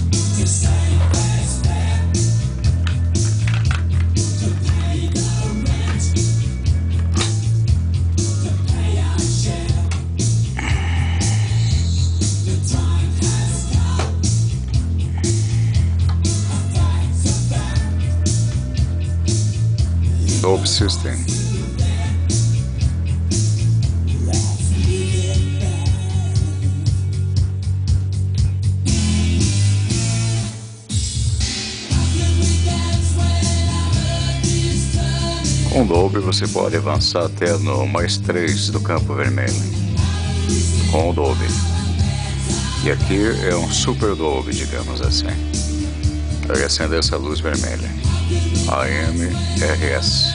Dolby System. Com Dolby você pode avançar até no +3 do campo vermelho. Com o Dolby. E aqui é um Super Dolby, digamos assim. Vai acender essa luz vermelha. AM, RS.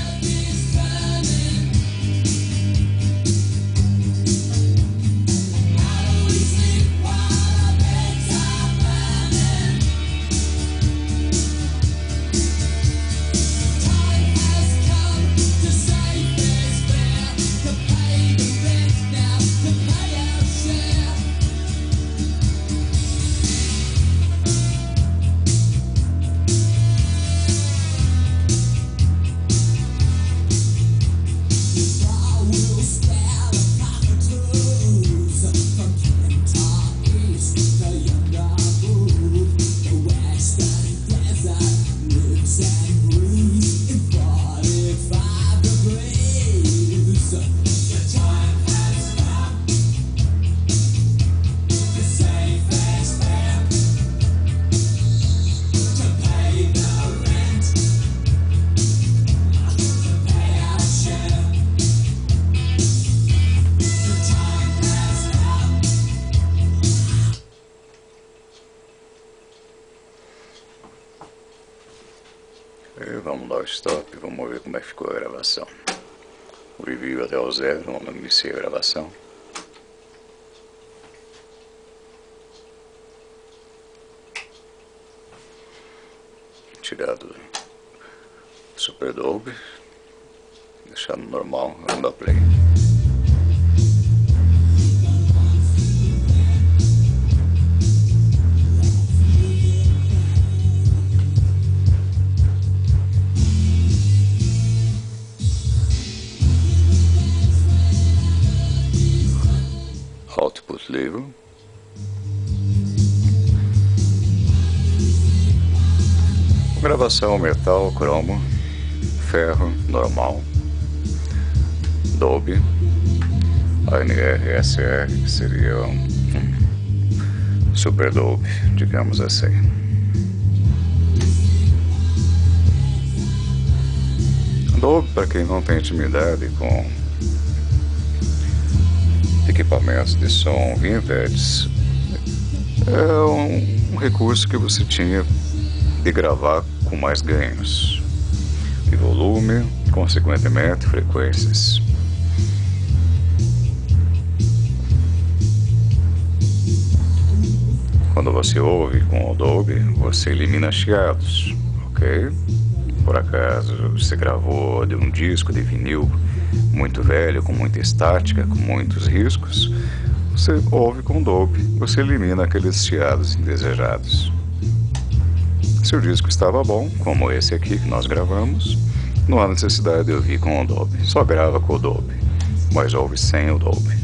E vamos dar o stop, vamos ver como é que ficou a gravação. O review até o 0, vamos iniciar a gravação. Tirado do Super Dolby, deixar no normal, vamos dar play. Output livre. Gravação metal, cromo, ferro, normal, Dolby, ANR-SR, que seria um Super Dolby, digamos assim. Dolby, para quem não tem intimidade com equipamentos de som vintage, é um recurso que você tinha de gravar com mais ganhos de volume, consequentemente frequências. Quando você ouve com o Dolby, você elimina chiados, ok? Por acaso você gravou de um disco de vinil muito velho, com muita estática, com muitos riscos, você ouve com Dolby, você elimina aqueles chiados indesejados. Se o disco estava bom, como esse aqui que nós gravamos, não há necessidade de ouvir com o Dolby, só grava com o Dolby, mas ouve sem o Dolby.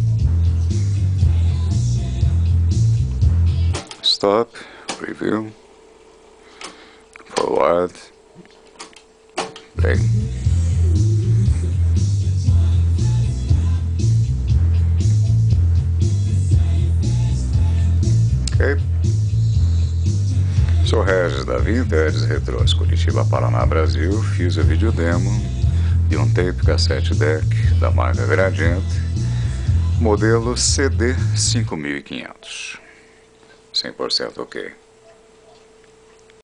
Stop, preview, forward, play. Ok. Sou Regis da Vintage Retros Curitiba, Paraná, Brasil. Fiz o vídeo demo de um tape cassete deck da marca Gradiente, modelo CD 5500. 100% ok.